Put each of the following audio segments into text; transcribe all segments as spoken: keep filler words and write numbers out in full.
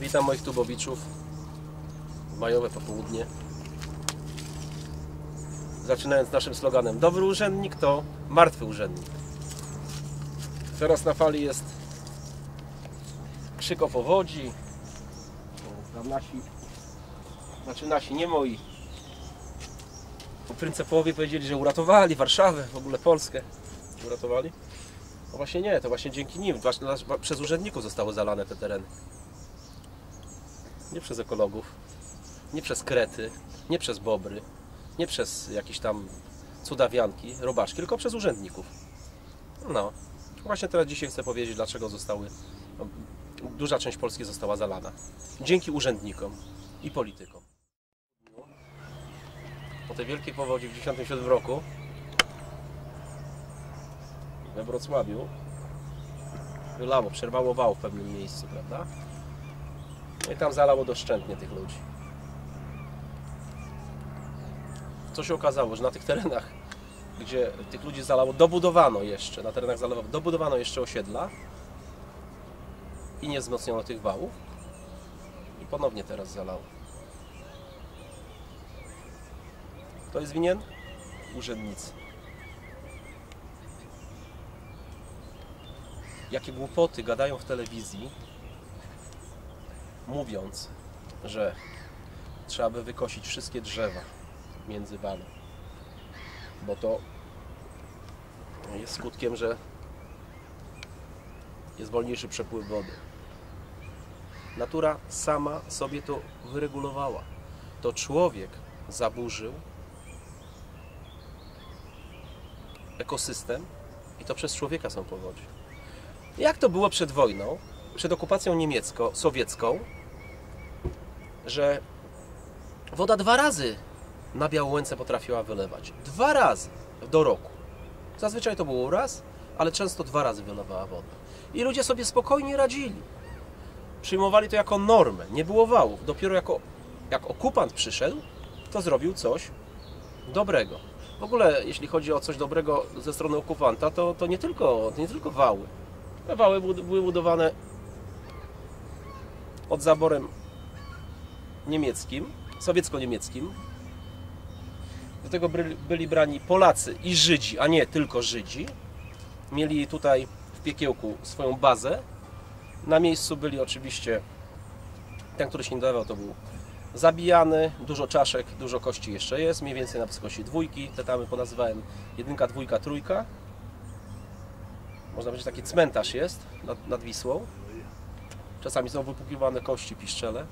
Witam moich tubowiczów w majowe popołudnie. Zaczynając naszym sloganem: dobry urzędnik to martwy urzędnik. Teraz na fali jest krzyk o powodzi. Tam nasi, znaczy nasi, nie moi pryncepowie powiedzieli, że uratowali Warszawę, w ogóle Polskę. Uratowali? No właśnie nie, to właśnie dzięki nim, właśnie przez urzędników zostały zalane te tereny. Nie przez ekologów, nie przez krety, nie przez bobry, nie przez jakieś tam cudawianki, robaczki, tylko przez urzędników. No, właśnie teraz dzisiaj chcę powiedzieć, dlaczego zostały, no, duża część Polski została zalana. Dzięki urzędnikom i politykom. Po tej wielkiej powodzi w tysiąc dziewięćset dziesiątym siódmym roku we Wrocławiu wylało, przerwało wał w pewnym miejscu, prawda? No i tam zalało doszczętnie tych ludzi. Co się okazało, że na tych terenach, gdzie tych ludzi zalało, dobudowano jeszcze, na terenach zalewowych dobudowano jeszcze osiedla i nie wzmocniono tych wałów i ponownie teraz zalało. Kto jest winien? Urzędnicy. Jakie głupoty gadają w telewizji, mówiąc, że trzeba by wykosić wszystkie drzewa między wami, bo to jest skutkiem, że jest wolniejszy przepływ wody. Natura sama sobie to wyregulowała. To człowiek zaburzył ekosystem i to przez człowieka są powodzie. Jak to było przed wojną, przed okupacją niemiecko-sowiecką, że woda dwa razy na Białołęce potrafiła wylewać. Dwa razy do roku. Zazwyczaj to było raz, ale często dwa razy wylewała wodę. I ludzie sobie spokojnie radzili. Przyjmowali to jako normę. Nie było wałów. Dopiero jako, jak okupant przyszedł, to zrobił coś dobrego. W ogóle, jeśli chodzi o coś dobrego ze strony okupanta, to, to nie tylko, to nie tylko wały. Te wały były budowane pod zaborem niemieckim, sowiecko-niemieckim. Do tego byli brani Polacy i Żydzi, a nie tylko Żydzi. Mieli tutaj w Piekiełku swoją bazę. Na miejscu byli oczywiście, ten, który się nie dawał, to był zabijany, dużo czaszek, dużo kości jeszcze jest, mniej więcej na wysokości dwójki. Te tamy ponazywałem jedynka, dwójka, trójka. Można powiedzieć, taki cmentarz jest nad, nad Wisłą. Czasami są wypłukiwane kości, piszczele.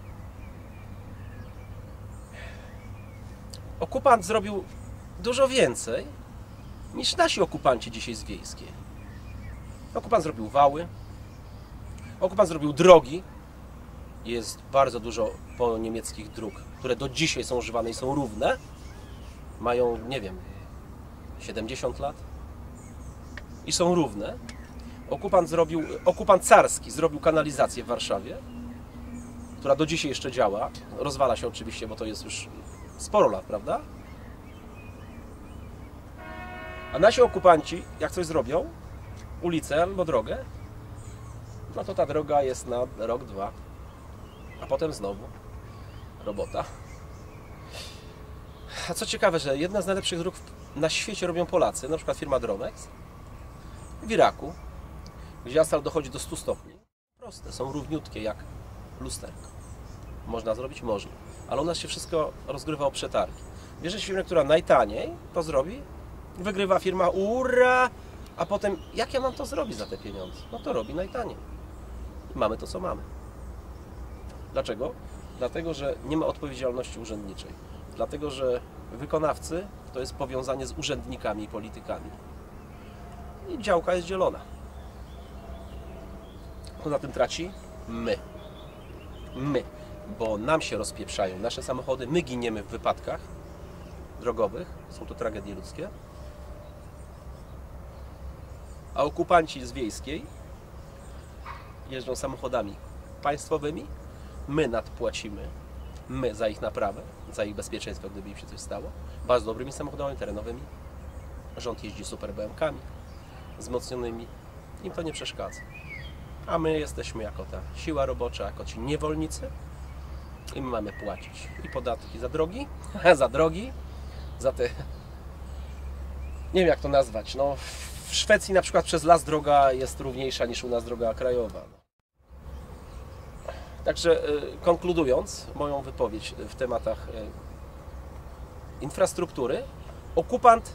Okupant zrobił dużo więcej niż nasi okupanci dzisiaj z Wiejskiej. Okupant zrobił wały. Okupant zrobił drogi. Jest bardzo dużo po niemieckich dróg, które do dzisiaj są używane i są równe. Mają, nie wiem, siedemdziesiąt lat. I są równe. Okupant zrobił, okupant carski zrobił kanalizację w Warszawie, która do dzisiaj jeszcze działa. Rozwala się oczywiście, bo to jest już sporo lat, prawda? A nasi okupanci, jak coś zrobią, ulicę albo drogę, no to ta droga jest na rok, dwa, a potem znowu robota. A co ciekawe, że jedna z najlepszych dróg na świecie robią Polacy, na przykład firma Dromex w Iraku, gdzie asfalt dochodzi do stu stopni. Proste, są równiutkie jak lusterko. Można zrobić? Można. Ale u nas się wszystko rozgrywa o przetargi. Bierze się firmę, która najtaniej to zrobi, wygrywa firma, ura, a potem jak ja mam to zrobić za te pieniądze? No to robi najtaniej. I mamy to, co mamy. Dlaczego? Dlatego, że nie ma odpowiedzialności urzędniczej. Dlatego, że wykonawcy to jest powiązanie z urzędnikami i politykami. I działka jest dzielona. Kto na tym traci? My. My. Bo nam się rozpieprzają nasze samochody, my giniemy w wypadkach drogowych, są to tragedie ludzkie, a okupanci z Wiejskiej jeżdżą samochodami państwowymi, my nadpłacimy, my za ich naprawę, za ich bezpieczeństwo, gdyby im się coś stało, bardzo dobrymi samochodami terenowymi, rząd jeździ super B M kami wzmocnionymi, im to nie przeszkadza. a my jesteśmy jako ta siła robocza, jako ci niewolnicy i my mamy płacić i podatki za drogi, za drogi, za te, nie wiem jak to nazwać, no w Szwecji na przykład przez las droga jest równiejsza niż u nas droga krajowa. Także konkludując moją wypowiedź w tematach infrastruktury, okupant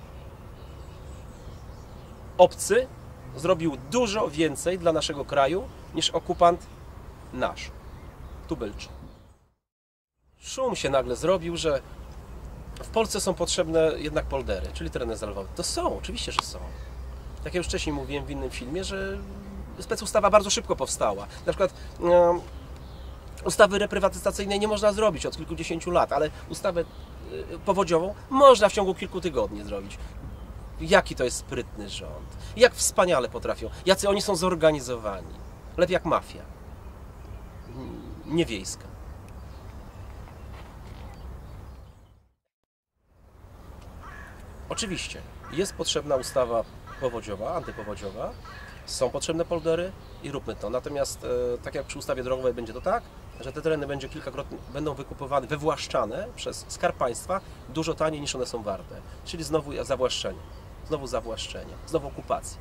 obcy zrobił dużo więcej dla naszego kraju niż okupant nasz, tubylczy. Szum się nagle zrobił, że w Polsce są potrzebne jednak poldery, czyli tereny zalewowe. To są, oczywiście, że są. Tak jak już wcześniej mówiłem w innym filmie, że specustawa bardzo szybko powstała. Na przykład um, ustawy reprywatyzacyjnej nie można zrobić od kilkudziesięciu lat, ale ustawę powodziową można w ciągu kilku tygodni zrobić. Jaki to jest sprytny rząd. Jak wspaniale potrafią. Jacy oni są zorganizowani. Lepiej jak mafia. Nie wiejska. Oczywiście jest potrzebna ustawa powodziowa, antypowodziowa. Są potrzebne poldery i róbmy to. Natomiast e, tak jak przy ustawie drogowej będzie to tak, że te tereny będzie kilkakrotnie, będą wykupywane, wywłaszczane przez Skarb Państwa dużo taniej niż one są warte. Czyli znowu zawłaszczenie. Znowu zawłaszczenie, znowu okupacja.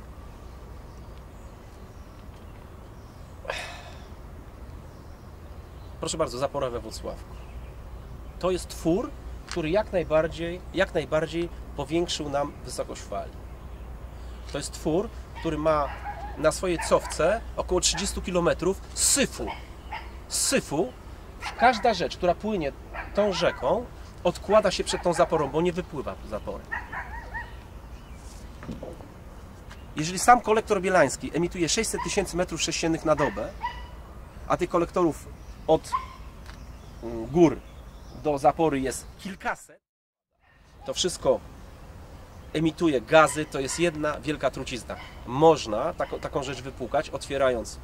Proszę bardzo, zapora we Włocławku. To jest twór, który jak najbardziej, jak najbardziej powiększył nam wysokość fali. To jest twór, który ma na swojej cofce około trzydziestu kilometrów syfu. Syfu. Każda rzecz, która płynie tą rzeką, odkłada się przed tą zaporą, bo nie wypływa zapory. Jeżeli sam kolektor bielański emituje sześćset tysięcy metrów sześciennych na dobę, a tych kolektorów od gór do zapory jest kilkaset, to wszystko emituje gazy, to jest jedna wielka trucizna. Można taką, taką rzecz wypłukać, otwierając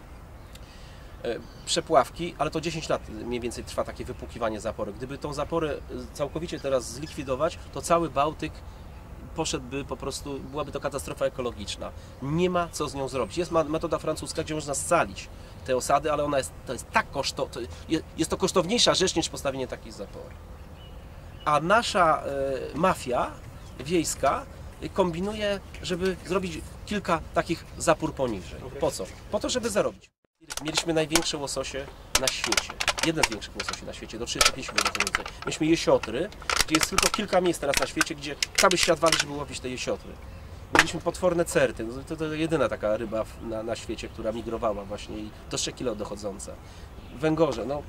przepławki, ale to dziesięć lat mniej więcej trwa takie wypłukiwanie zapory. Gdyby tą zaporę całkowicie teraz zlikwidować, to cały Bałtyk poszedłby po prostu, byłaby to katastrofa ekologiczna. Nie ma co z nią zrobić. Jest metoda francuska, gdzie można scalić te osady, ale ona jest, to jest tak kosztowna, jest to kosztowniejsza rzecz niż postawienie takiej zapory. A nasza e, mafia wiejska kombinuje, żeby zrobić kilka takich zapór poniżej. Po co? Po to, żeby zarobić. Mieliśmy największe łososie na świecie. Jeden z większych łososi na świecie, do trzydziestu pięciu więcej. Mieliśmy jesiotry, gdzie jest tylko kilka miejsc teraz na świecie, gdzie cały świat wali, żeby łowić te jesiotry. Mieliśmy potworne certy. To, to jedyna taka ryba na, na świecie, która migrowała właśnie i do trzech kilo dochodząca. Węgorze, no.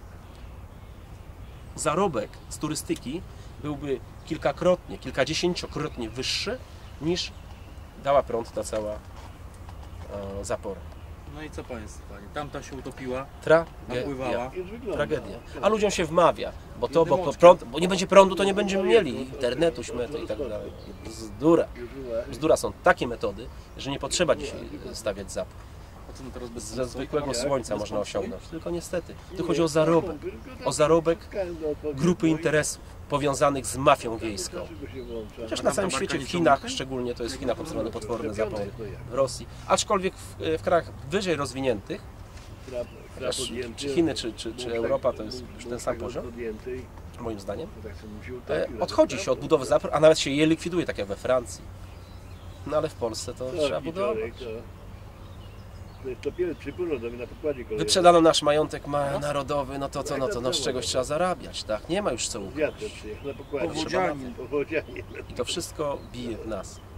Zarobek z turystyki byłby kilkakrotnie, kilkadziesięciokrotnie wyższy niż dała prąd ta cała e, zapora. No i co Państwo? Tamta się utopiła, Tragedia. napływała. Tragedia. A ludziom się wmawia, bo to, bo, bo, prąd, bo nie będzie prądu, to nie będziemy mieli internetu, śmetu i tak dalej. Bzdura. Bzdura są takie metody, że nie potrzeba dzisiaj stawiać zapór. Ze zwykłego słońca można osiągnąć. Tylko niestety, tu chodzi o zarobek. O zarobek grupy interesów powiązanych z mafią wiejską. Chociaż na całym świecie, w Chinach szczególnie, to jest w Chinach obserwowane potworne zapory, w Rosji. Aczkolwiek w, w krajach wyżej rozwiniętych, czy Chiny, czy, czy, czy Europa, to jest już ten sam poziom, moim zdaniem, odchodzi się od budowy zapór, a nawet się je likwiduje, tak jak we Francji. No ale w Polsce to trzeba budować. Wyprzedano nasz majątek ma narodowy, no to co, no to no, z czegoś trzeba zarabiać, tak? Nie ma już co ukryć. I to wszystko bije w nas.